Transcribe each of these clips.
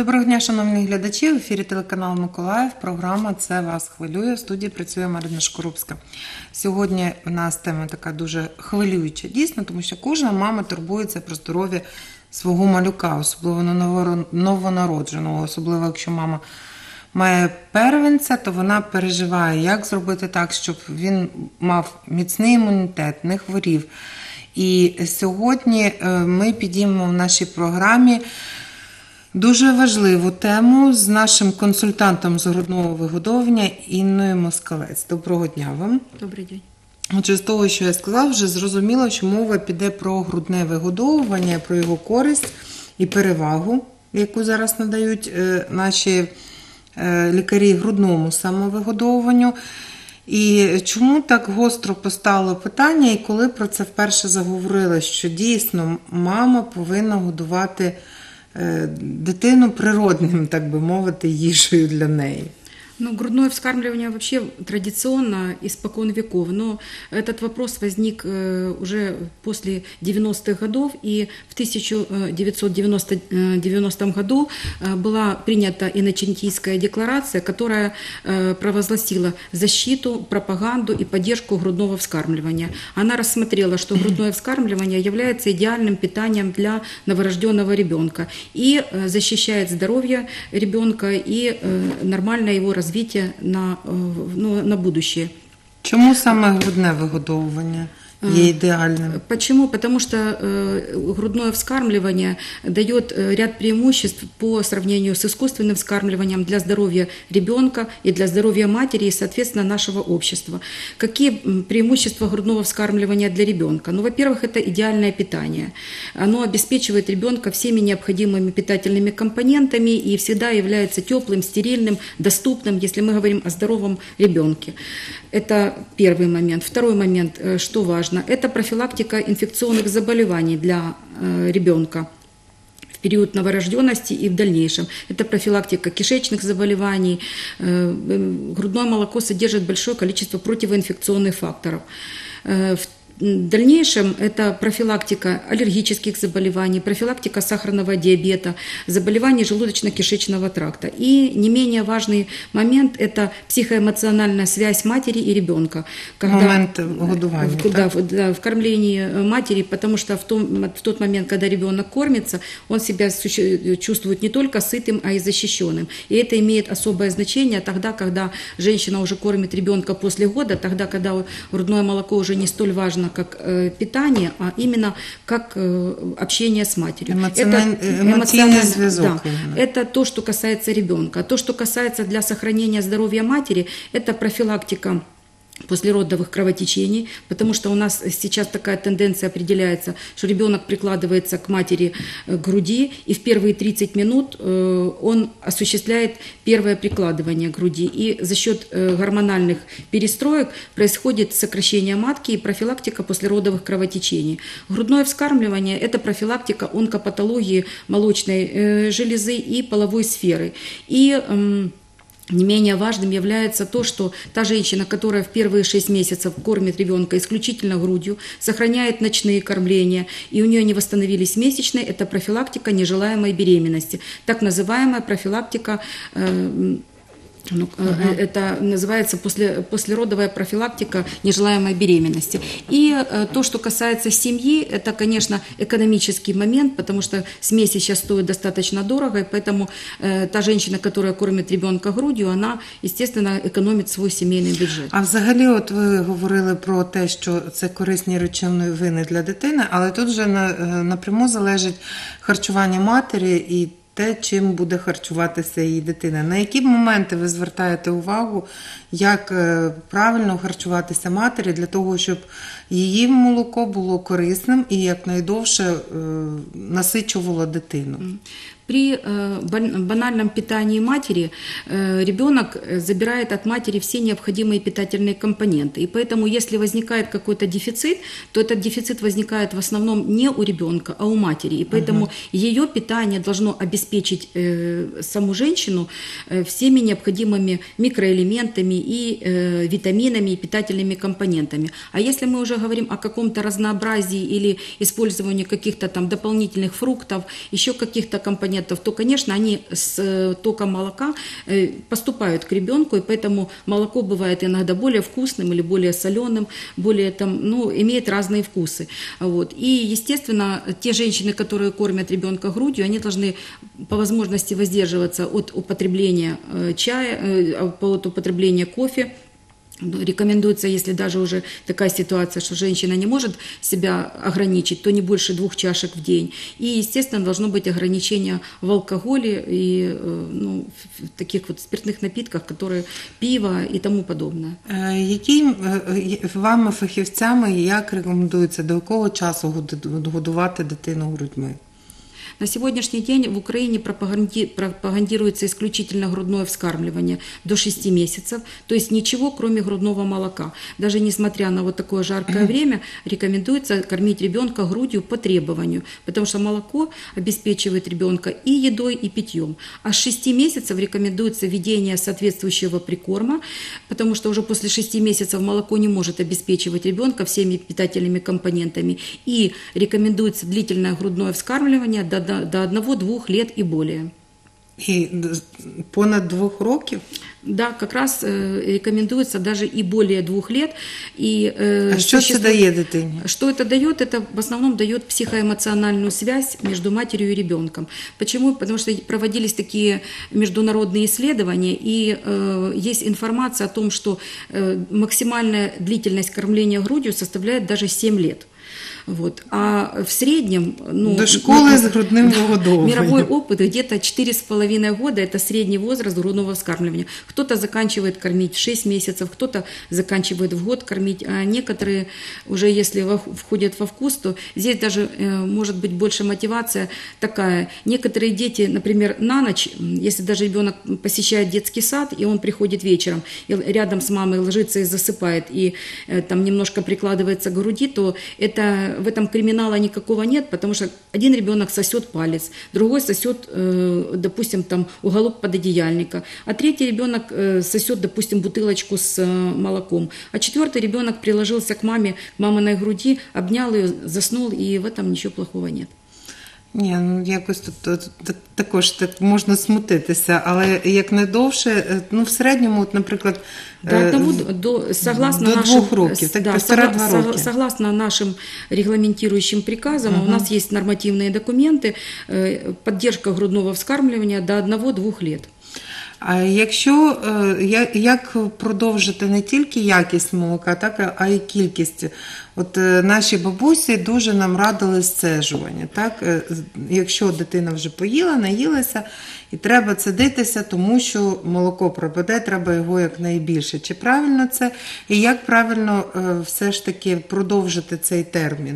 Доброго дня, шановні глядачі. В ефірі телеканал Миколаїв. Програма «Це вас хвилює». В студії працює Марина Шкурупська. Сьогодні у нас тема така дуже хвилююча, дійсно, тому що кожна мама турбується про здоров'я свого малюка, особливо новонародженого, особливо якщо мама має первенця, то вона переживає, як зробити так, щоб він мав міцний імунітет, не хворів. І сьогодні ми підіймемо в нашій програмі дуже важливу тему з нашим консультантом з грудного вигодовування Інною Москалець. Доброго дня вам. Добрий день. Отже, з того, що я сказала, вже зрозуміло, що мова піде про грудне вигодовування, про його користь і перевагу, яку зараз надають наші лікарі грудному самовигодовуванню. І чому так гостро постало питання, і коли про це вперше заговорили, що дійсно мама повинна годувати дитину природним, так би мовити, їжею для неї? Ну, грудное вскармливание вообще традиционно, испокон веков, но этот вопрос возник уже после 90-х годов, и в 1990 году была принята Инночентийская декларация, которая провозгласила защиту, пропаганду и поддержку грудного вскармливания. Она рассмотрела, что грудное вскармливание является идеальным питанием для новорожденного ребенка и защищает здоровье ребенка и нормальное его развитие на будущее. Чому саме грудне вигодовування є идеальным? Почему? Потому что грудное вскармливание дает ряд преимуществ по сравнению с искусственным вскармливанием для здоровья ребенка и для здоровья матери и, соответственно, нашего общества. Какие преимущества грудного вскармливания для ребенка? Ну, во-первых, это идеальное питание. Оно обеспечивает ребенка всеми необходимыми питательными компонентами и всегда является теплым, стерильным, доступным, если мы говорим о здоровом ребенке. Это первый момент. Второй момент, что важно, это профилактика инфекционных заболеваний для ребенка в период новорожденности и в дальнейшем. Это профилактика кишечных заболеваний. Грудное молоко содержит большое количество противоинфекционных факторов. В дальнейшем это профилактика аллергических заболеваний, профилактика сахарного диабета, заболеваний желудочно-кишечного тракта. И не менее важный момент – это психоэмоциональная связь матери и ребенка. Момент годования. В кормлении матери, потому что в тот момент, когда ребенок кормится, он себя чувствует не только сытым, а и защищенным. И это имеет особое значение тогда, когда женщина уже кормит ребенка после года, тогда, когда грудное молоко уже не столь важно, как питание, а именно как общение с матерью. Эмоциональный зв'язок. Да, это то, что касается ребенка. То, что касается для сохранения здоровья матери, это профилактика послеродовых кровотечений, потому что у нас сейчас такая тенденция определяется, что ребенок прикладывается к матери к груди, и в первые 30 минут он осуществляет первое прикладывание к груди. И за счет гормональных перестроек происходит сокращение матки и профилактика послеродовых кровотечений. Грудное вскармливание – это профилактика онкопатологии молочной железы и половой сферы. И не менее важным является то, что та женщина, которая в первые 6 месяцев кормит ребенка исключительно грудью, сохраняет ночные кормления, и у нее не восстановились месячные, это профилактика нежелаемой беременности, так называемая профилактика. Это называется послеродовая профилактика нежелаемой беременности. И то, что касается семьи, это, конечно, экономический момент, потому что смеси сейчас стоят достаточно дорого, и поэтому та женщина, которая кормит ребенка грудью, она, естественно, економить свій сімейний бюджет. А взагалі, от ви говорили про те, що це корисні речовини для дитини, але тут вже напряму залежить харчування матері і те, чим буде харчуватися її дитина. На які моменти ви звертаєте увагу, як правильно харчуватися матері для того, щоб її молоко було корисним і якнайдовше насичувало дитину? При банальном питании матери ребенок забирает от матери все необходимые питательные компоненты. И поэтому, если возникает какой-то дефицит, то этот дефицит возникает в основном не у ребенка, а у матери. И поэтому ее питание должно обеспечить саму женщину всеми необходимыми микроэлементами и витаминами, и питательными компонентами. А если мы уже говорим о каком-то разнообразии или использовании каких-то там дополнительных фруктов, еще каких-то компонентов, компонентов, то, конечно, они с током молока поступают к ребенку, и поэтому молоко бывает иногда более вкусным или более соленым, более имеет разные вкусы. Вот. И, естественно, те женщины, которые кормят ребенка грудью, они должны по возможности воздерживаться от употребления чая, от употребления кофе. Рекомендуется, если даже уже такая ситуация, что женщина не может себя ограничить, то не больше 2 чашек в день. И, естественно, должно быть ограничение в алкоголе и в таких вот спиртных напитках, которые пиво и тому подобное. Які вами фахівцями, як рекомендується, до якого часу годувати дитину грудьми? На сегодняшний день в Украине пропагандируется исключительно грудное вскармливание до 6 месяцев, то есть ничего, кроме грудного молока. Даже несмотря на вот такое жаркое время, рекомендуется кормить ребенка грудью по требованию, потому что молоко обеспечивает ребенка и едой, и питьем. А с 6 месяцев рекомендуется введение соответствующего прикорма, потому что уже после 6 месяцев молоко не может обеспечивать ребенка всеми питательными компонентами. И рекомендуется длительное грудное вскармливание до 1-2 лет и более. І понад 2 років? Да, как раз рекомендуется даже и более 2 лет. И, а что это дает дитине? Что это дает? Это в основном дает психоэмоциональную связь между матерью и ребенком. Почему? Потому что проводились такие международные исследования, и есть информация о том, что максимальная длительность кормления грудью составляет даже 7 лет. Вот. А в среднем... До школы с грудным выгодовыванием. Мировой опыт где-то 4,5 года – это средний возраст грудного вскармливания. Кто-то заканчивает кормить в 6 месяцев, кто-то заканчивает в год кормить, а некоторые уже, если входят во вкус, то здесь даже может быть больше мотивация такая. Некоторые дети, например, на ночь, если даже ребенок посещает детский сад, и он приходит вечером, и рядом с мамой ложится и засыпает, и там немножко прикладывается к груди, то в этом криминала никакого нет, потому что один ребенок сосет палец, другой сосет, допустим, там уголок пододеяльника, а третий ребенок сосет, допустим, бутылочку с молоком, а 4-й ребенок приложился к маме, к маминой груди, обнял ее, заснул, и в этом ничего плохого нет. Ні, якось тут також так можна смутитися, але як не довше, в середньому, наприклад, до 2 років, так, 1,5 роки. Согласно нашим регламентирующим приказам, у нас есть нормативные документы, поддержка грудного вскармливания до 1-2 лет. А якщо, як продовжити не тільки якість молока, так, а й кількість? От наші бабусі дуже нам радили сцежування, так? Якщо дитина вже поїла, наїлася, і треба цедитися, тому що молоко пропаде, треба його якнайбільше. Чи правильно це? І як правильно все ж таки продовжити цей термін?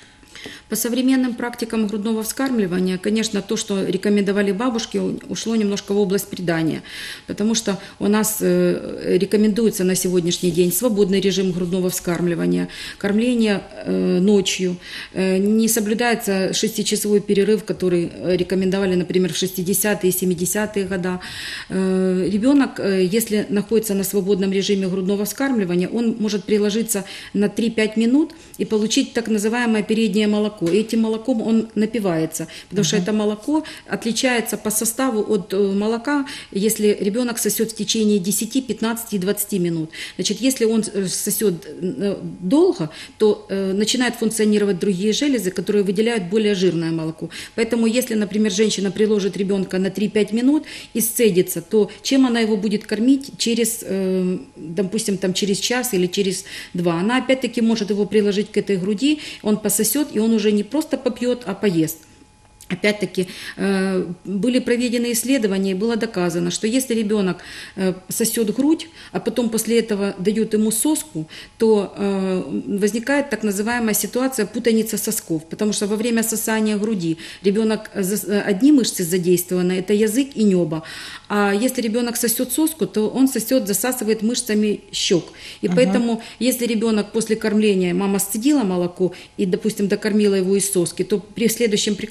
По современным практикам грудного вскармливания, конечно, то, что рекомендовали бабушки, ушло немножко в область предания, потому что у нас рекомендуется на сегодняшний день свободный режим грудного вскармливания, кормление ночью, не соблюдается 6-часовой перерыв, который рекомендовали, например, в 60-е и 70-е годы. Ребенок, если находится на свободном режиме грудного вскармливания, он может приложиться на 3-5 минут и получить так называемое переднее молоко. И этим молоком он напивается, потому что это молоко отличается по составу от молока, если ребенок сосет в течение 10, 15 и 20 минут. Значит, если он сосет долго, то начинают функционировать другие железы, которые выделяют более жирное молоко. Поэтому, если, например, женщина приложит ребенка на 3-5 минут и сцедится, то чем она его будет кормить через, допустим, там, через час или через 2? Она опять-таки может его приложить к этой груди, он пососет, и он уже не просто попьет, а поест. Опять-таки, были проведены исследования, и было доказано, что если ребенок сосет грудь, а потом после этого дают ему соску, то возникает так называемая ситуация путаница сосков, потому что во время сосания груди ребенок, одни мышцы задействованы, это язык и небо, а если ребенок сосет соску, то он засасывает мышцами щек. И поэтому, если ребенок после кормления, мама сцедила молоко и, допустим, докормила его из соски, то при следующем прикладывании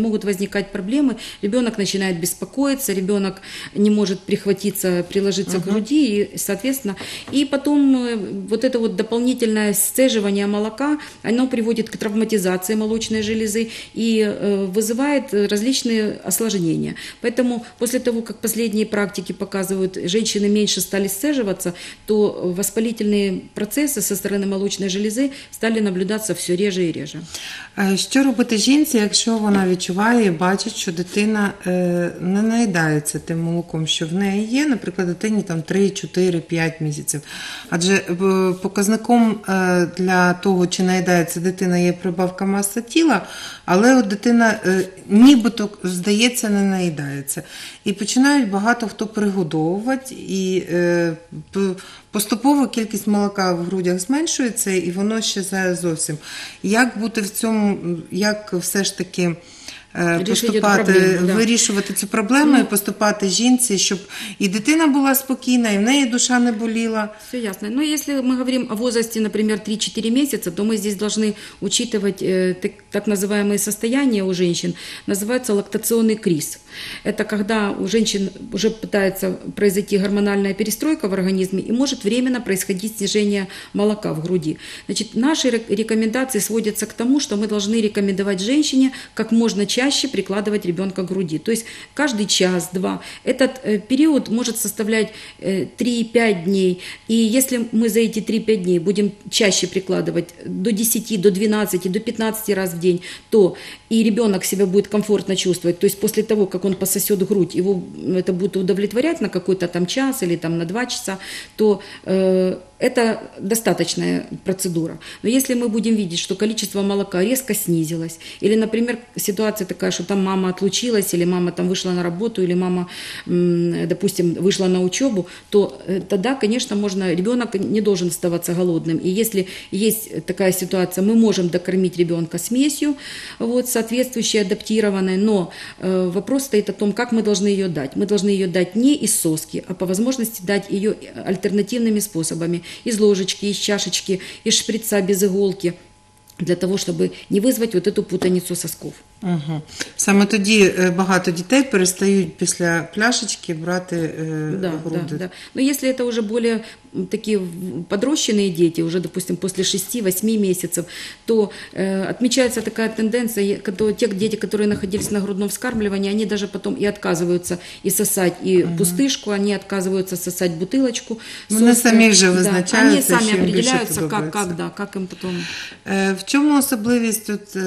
могут возникать проблемы, ребенок начинает беспокоиться, ребенок не может прихватиться, приложиться к груди, и, соответственно, и потом вот это вот дополнительное сцеживание молока, оно приводит к травматизации молочной железы и вызывает различные осложнения. Поэтому после того, как последние практики показывают, женщины меньше стали сцеживаться, то воспалительные процессы со стороны молочной железы стали наблюдаться все реже і реже. Що робити жінці, якщо вона відчуває і бачить, що дитина не наїдається тим молоком, що в неї є, наприклад, дитині там 3, 4, 5 місяців. Адже показником для того, чи наїдається дитина, є прибавка маси тіла, але от дитина нібито, здається, не наїдається. І починають багато хто пригодовувати, і поступово кількість молока в грудях зменшується, і воно щезає зовсім. Як бути в цьому, як все ж таки поступати, вирішувати цю проблему і поступати жінці, щоб і дитина була спокійна, і в неї душа не боліла? Все ясно. Но если мы говорим о возрасте, например, 3-4 месяца, то мы здесь должны учитывать так называемые состояния у женщин, называется лактационный криз. Это когда у женщин уже пытается произойти гормональная перестройка в организме и может временно происходить снижение молока в груди. Значит, наши рекомендации сводятся к тому, что мы должны рекомендовать женщине как можно чаще прикладывать ребенка к груди. То есть каждый час-два. Этот период может составлять 3-5 дней. И если мы за эти 3-5 дней будем чаще прикладывать до 10, до 12, до 15 раз в день, то и ребенок себя будет комфортно чувствовать. То есть после того, как он пососет грудь, его это будет удовлетворять на какой-то там час или там на 2 часа, то это достаточная процедура. Но если мы будем видеть, что количество молока резко снизилось, или, например, ситуация такая, что там мама отлучилась, или мама там вышла на работу, или мама, допустим, вышла на учебу, то тогда, конечно, ребенок не должен оставаться голодным. И если есть такая ситуация, мы можем докормить ребенка смесью, вот, соответствующей, адаптированной, но вопрос стоит о том, как мы должны ее дать. Мы должны ее дать не из соски, а по возможности дать ее альтернативными способами. Из ложечки, из чашечки, из шприца без иголки, для того, щоб не визвати вот эту путаницю сосков. Угу. Саме тоді багато дітей перестають після пляшечки брати груди. Да. Но если это уже более такие подрощенные дети, уже, допустим, после 6-8 месяцев, то отмечается такая тенденция, что те дети, которые находились на грудном вскармливании, они даже потом и отказываются и сосать и пустышку, они отказываются сосать бутылочку. Вони самі вже визначаються, они сами що їм більше определяются, подобається. как им потом... В чому особливість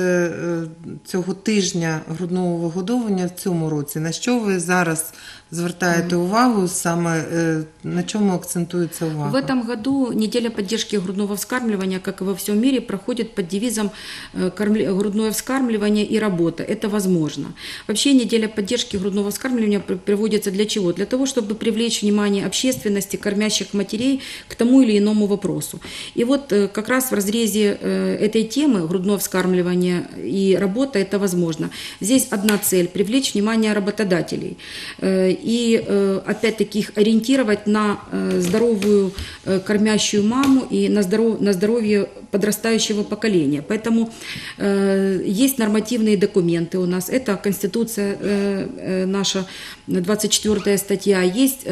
цього тижня грудного вигодовування в цьому році? На що ви зараз звертаєте увагу, саме на чому акцентується увага? В этом году неделя поддержки грудного вскармливания, как и во всем мире, проходит под девизом «Грудное вскармливание и работа». Это возможно. Вообще неделя поддержки грудного вскармливания приводится для чего? Для того, чтобы привлечь внимание общественности, кормящих матерей к тому или иному вопросу. И вот как раз в разрезе этой темы грудное вскармливание и работа – это возможно. Здесь одна цель – привлечь внимание работодателей. И опять-таки их ориентировать на здоровую кормящую маму и на здоровье подрастающего поколения. Поэтому есть нормативные документы у нас. Это Конституция наша, 24 статья, есть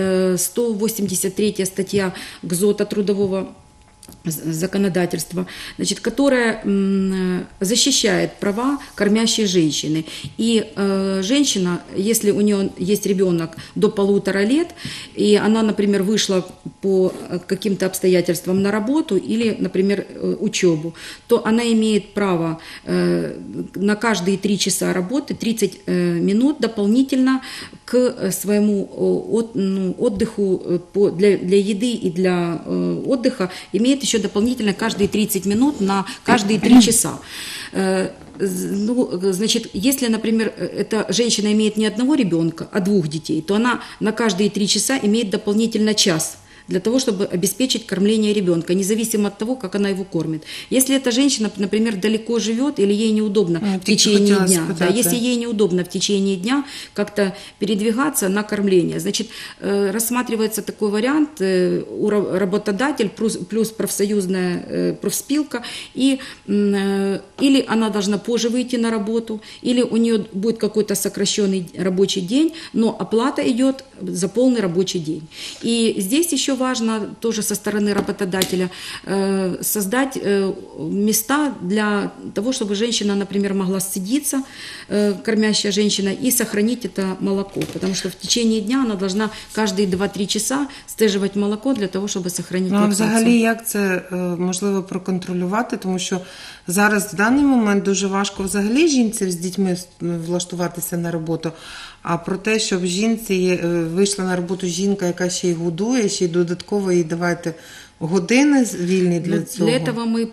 183 статья ГЗОТа трудового законодательства, значит, которое защищает права кормящей женщины. И женщина, если у нее есть ребенок до 1,5 лет, и она, например, вышла по каким-то обстоятельствам на работу или, например, учебу, то она имеет право на каждые 3 часа работы 30 минут дополнительно к своему отдыху для еды и для отдыха, имеет еще дополнительно каждые 30 минут на каждые 3 часа. Значит, если, например, эта женщина имеет не одного ребенка, а 2 детей, то она на каждые 3 часа имеет дополнительно час для того, чтобы обеспечить кормление ребенка, независимо от того, как она его кормит. Если эта женщина, например, далеко живет или ей неудобно в течение дня, да, если ей неудобно в течение дня как-то передвигаться на кормление, значит, рассматривается такой вариант, работодатель плюс профсоюзная профспилка, и или она должна позже выйти на работу, или у нее будет какой-то сокращенный рабочий день, но оплата идет за полный рабочий день. И здесь еще важно тоже со стороны работодателя создать места для того, чтобы женщина, например, могла сцедиться, кормящая женщина, и сохранить это молоко, потому что в течение дня она должна каждые 2-3 часа стеживать молоко для того, щоб сохранити лактацію. Взагалі, як це можливо проконтролювати, тому що зараз в даний момент дуже важко взагалі жінці з дітьми влаштуватися на роботу, а про те, щоб жінці вийшла на роботу жінка, яка ще й годує, ще й додатково їй давайте години вільні для цього. Для этого мы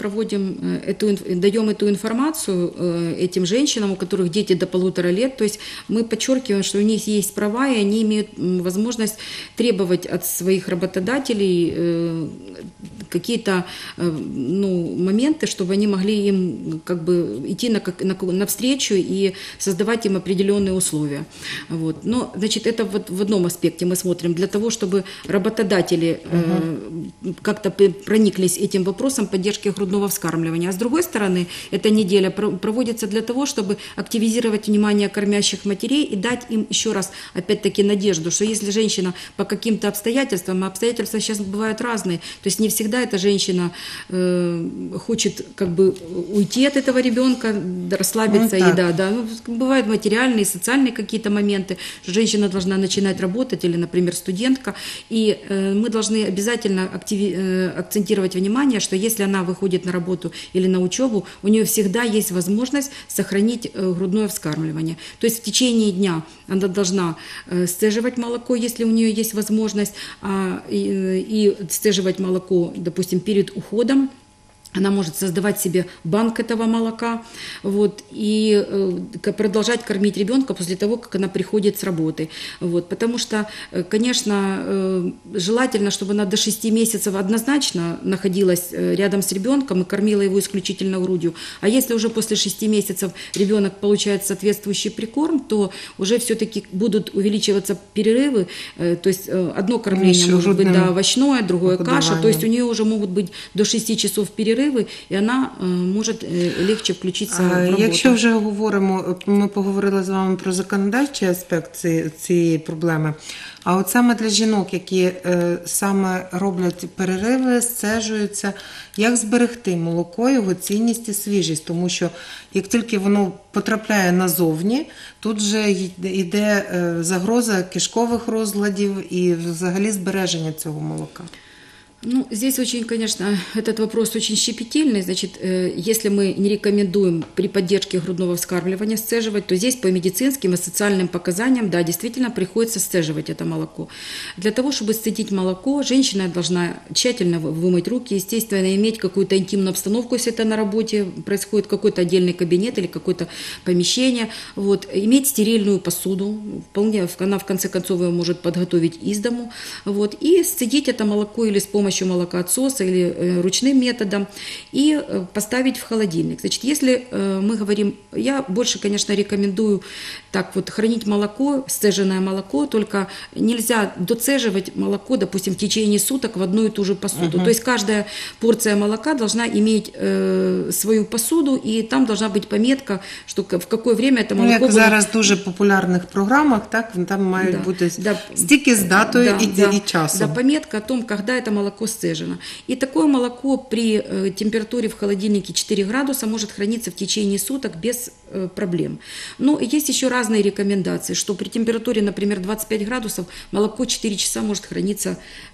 даем эту информацию этим женщинам, у которых дети до 1,5 лет. То есть мы подчеркиваем, что у них есть права, и они имеют возможность требовать от своих работодателей какие-то моменты, чтобы они могли им идти навстречу и создавать им определенные условия. Вот. Но, значит, это вот в одном аспекте мы смотрим. Для того, чтобы работодатели как-то прониклись этим вопросом поддержки грудного вскармливания. А с другой стороны, эта неделя проводится для того, чтобы активизировать внимание кормящих матерей и дать им еще раз, опять-таки, надежду, что если женщина по каким-то обстоятельствам, а обстоятельства сейчас бывают разные, то есть не всегда эта женщина хочет уйти от этого ребенка, расслабиться, бывают материальные, социальные какие-то моменты, что женщина должна начинать работать, или, например, студентка, и мы должны обязательно акцентировать внимание, что если она выходит на работу или на учебу, у нее всегда есть возможность сохранить грудное вскармливание. То есть в течение дня она должна сцеживать молоко, если у нее есть возможность, и сцеживать молоко, допустим, перед уходом. Она может создавать себе банк этого молока, вот, и продолжать кормить ребенка после того, как она приходит с работы. Вот, потому что, конечно, желательно, чтобы она до 6 месяцев однозначно находилась рядом с ребенком и кормила его исключительно грудью. А если уже после 6 месяцев ребенок получает соответствующий прикорм, то уже все-таки будут увеличиваться перерывы. То есть одно кормление может быть овощное, другое каша. То есть у нее уже могут быть до 6 часов перерывы, і вона може легше включитися в роботу. Якщо вже ми поговорили з вами про законодавчий аспект цієї проблеми, а от саме для жінок, які саме роблять перериви, сцежуються, як зберегти молоко, його цінність і свіжість, тому що як тільки воно потрапляє назовні, тут вже йде загроза кишкових розладів і взагалі збереження цього молока. Здесь очень, конечно, этот вопрос очень щепетильный. Значит, если мы не рекомендуем при поддержке грудного вскармливания сцеживать, то здесь по медицинским и социальным показаниям, да, действительно приходится сцеживать это молоко. Для того, чтобы сцедить молоко, женщина должна тщательно вымыть руки, естественно, иметь какую-то интимную обстановку, если это на работе происходит, какой-то отдельный кабинет или какое-то помещение, вот, иметь стерильную посуду, вполне она в конце концов ее может подготовить из дому, вот, и сцедить это молоко или с помощью молокоотсоса или ручным методом и поставить в холодильник. Значит, если мы говорим, я больше, конечно, рекомендую так вот хранить молоко, сцеженное молоко, только нельзя доцеживать молоко, допустим, в течение суток в одну и ту же посуду. То есть каждая порция молока должна иметь свою посуду, и там должна быть пометка, что в какое время это молоко як зараз в дуже популярних програмах, так, там мають бути стільки з датою і часом. Да, пометка о том, когда это молоко сцежено. И такое молоко при температуре в холодильнике 4 градуса может храниться в течение суток без проблем. Но есть еще разные рекомендации, что при температуре, например, 25 градусов молоко 4 часа может храниться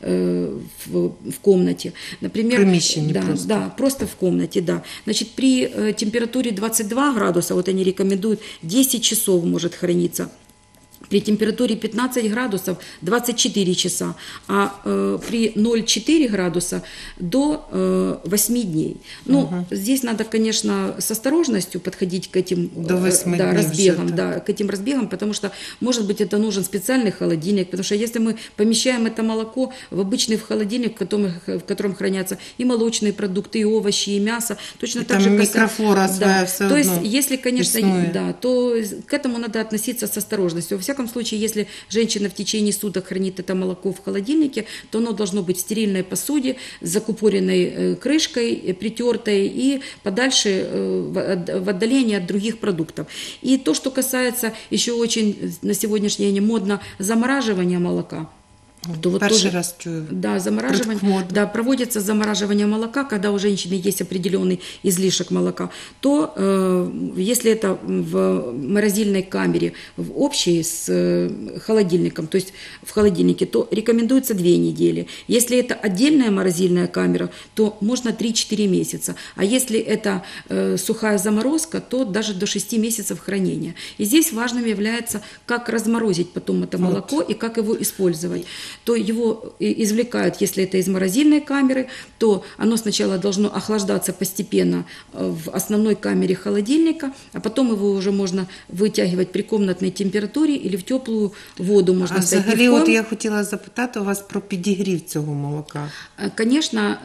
в комнате. Например, приміщенні просто. Да, просто в комнате, да. Значит, при температуре 22 градуса, вот они рекомендуют, 10 часов может храниться при температуре 15 градусов 24 часа, а при 0,4 градуса до 8 дней. Ну, здесь надо, конечно, с осторожностью подходить к этим До 8 дней разбегам, уже, да, к этим разбегам, потому что, может быть, это нужен специальный холодильник, потому что если мы помещаем это молоко в обычный холодильник, в котором хранятся и молочные продукты, и овощи, и мясо, точно И так там же микрофлора своя все то есть, одно если, конечно, існує. да, то к этому надо относиться с осторожностью. Во всяком случае, если женщина в течение суток хранит это молоко в холодильнике, то оно должно быть в стерильной посуде, с закупоренной крышкой, притертой и подальше в отдалении от других продуктов. И то, что касается еще очень на сегодняшний день модно замораживания молока, то вот Перший тоже, раз чую. да, замораживание, Так модно. да, проводится замораживание молока, когда у женщины есть определенный излишек молока, то если это в морозильной камере, в общей с холодильником, то есть в холодильнике, то рекомендуется 2 недели. Если это отдельная морозильная камера, то можно 3-4 месяца. А если это сухая заморозка, то даже до 6 месяцев хранения. И здесь важным является, как разморозить потом это молоко и как его использовать. То его извлекают, если это из морозильной камеры, то оно сначала должно охлаждаться постепенно в основной камере холодильника, а потом его уже можно вытягивать при комнатной температуре или в теплую воду можно А ставить. взагалі, от я хотіла запитати у вас про підігрів цього молока. Конечно,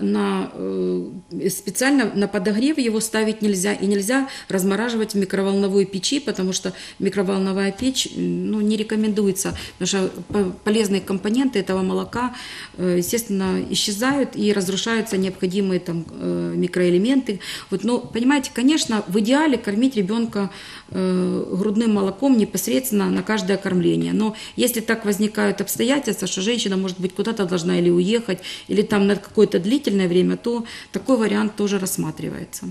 специально на подогрев его ставить нельзя, и нельзя размораживать в микроволновой печи, потому что микроволновая печь не рекомендуется, потому что полезные компоненты этого молока, естественно, исчезают и разрушаются необходимые там микроэлементы. Вот, но, понимаете, конечно, в идеале кормить ребенка грудным молоком непосредственно на каждое кормление. Но если так возникают обстоятельства, что женщина, может быть, куда-то должна или уехать, или там на какое-то длительное время, то такой вариант тоже рассматривается.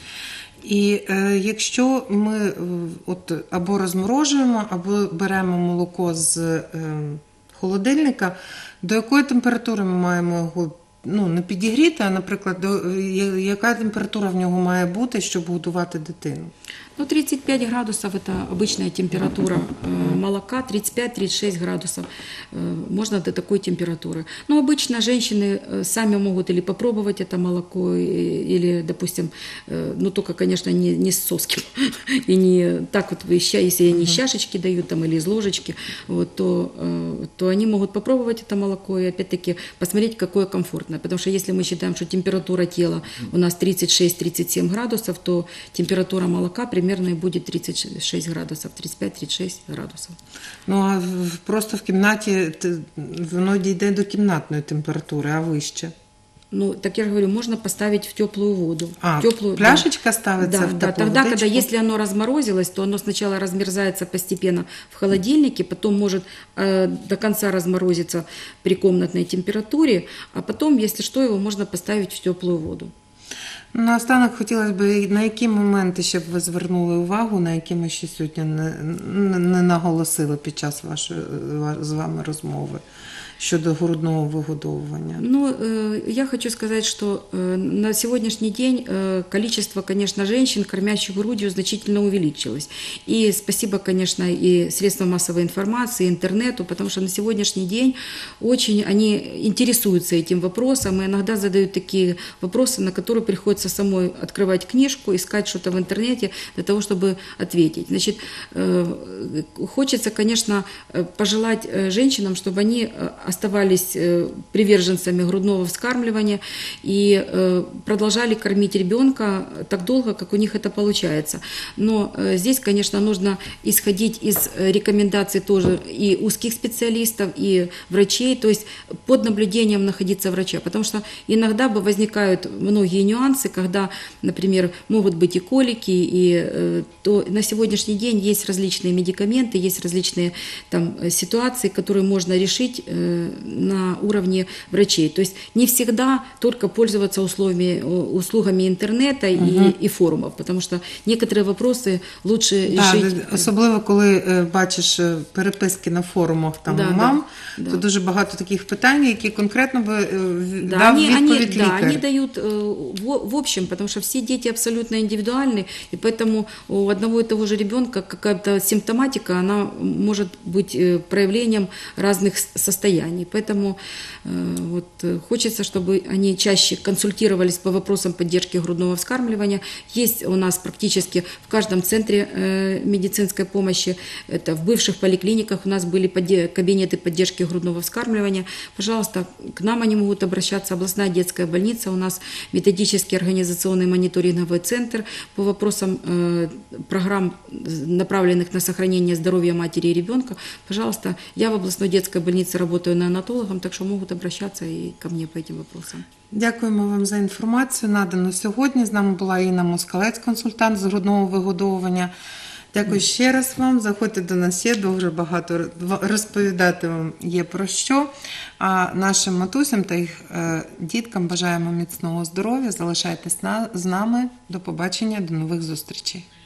І якщо ми або розморожуємо, або беремо молоко з холодильника, до якої температури ми маємо його не підігріти, а, наприклад, яка температура в нього має бути, щоб годувати дитину? 35 градусов – это обычная температура молока, 35-36 градусов можно до такой температуры. Но обычно женщины сами могут или попробовать это молоко, или, допустим, только, конечно, не с соски, и не так вот, если они из чашечки дают там, или из ложечки, вот, то они могут попробовать это молоко и, опять-таки, посмотреть, какое комфортное. Потому что если мы считаем, что температура тела у нас 36-37 градусов, то температура молока примерно и будет 36 градусов, 35-36 градусов. Ну, а просто в кімнаті воно дійде до кімнатної температури, а вище? Так я же говорю, можно поставить в теплую воду. Пляшечка ставится в теплую тогда, водичку? когда если оно разморозилось, то оно сначала размерзается постепенно в холодильнике, потом может до конца разморозиться при комнатной температуре, а потом, если что, его можно поставить в теплую воду. Наостанок хотілося б, на які моменти ще б ви звернули увагу, на які ми ще сьогодні не наголосили під час вашої з вами розмови щодо грудного вигодовування? Я хочу сказать, что на сегодняшний день количество, конечно, женщин, кормящих грудью, значительно увеличилось. И спасибо, конечно, и средствам массовой информации, и интернету, потому что на сегодняшний день очень они интересуются этим вопросом, и иногда задают такие вопросы, на которые приходится самой открывать книжку, искать что-то в интернете для того, чтобы ответить. Значит, хочется, конечно, пожелать женщинам, чтобы они оставались приверженцами грудного вскармливания и продолжали кормить ребенка так долго, как у них это получается. Но здесь, конечно, нужно исходить из рекомендаций тоже и узких специалистов, и врачей, то есть под наблюдением находиться врача, потому что иногда возникают многие нюансы, когда, например, могут быть и колики, и то на сегодняшний день есть различные медикаменты, есть различные там ситуации, которые можно решить на уровне врачей. То есть не всегда только пользоваться услугами интернета и форумов, потому что некоторые вопросы лучше решить. Особливо, коли бачиш переписки на форумах там мам, то дуже багато таких питань, які конкретно би дав відповідь лікар. Они дают в общем, потому что все дети абсолютно индивидуальны, и поэтому у одного и того же ребенка какая-то симптоматика, она может быть проявлением разных состояний. Поэтому хочется, чтобы они чаще консультировались по вопросам поддержки грудного вскармливания. Есть у нас практически в каждом центре медицинской помощи, это в бывших поликлиниках у нас были кабинеты поддержки грудного вскармливания. Пожалуйста, к нам они могут обращаться. Областная детская больница, у нас методический организационный мониторинговый центр по вопросам программ, направленных на сохранение здоровья матери и ребенка. Пожалуйста, я в областной детской больнице работаю неонатологом, так что могут обращаться и ко мне по этим вопросам. Дякуємо вам за інформацію, надану сьогодні. З нами була Інна Москалець, консультант з грудного вигодовування. Дякую ще раз вам. Заходьте до нас, є дуже багато розповідати вам є про що. А нашим матусям та їх діткам бажаємо міцного здоров'я. Залишайтесь з нами. До побачення, до нових зустрічей.